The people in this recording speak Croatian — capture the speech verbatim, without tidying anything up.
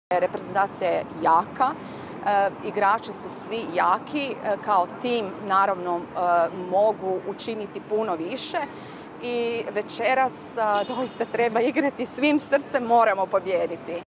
Reprezentacija je jaka, e, igrači su svi jaki, e, kao tim naravno e, mogu učiniti puno više i večeras e, doista treba igrati svim srcem, moramo pobijediti.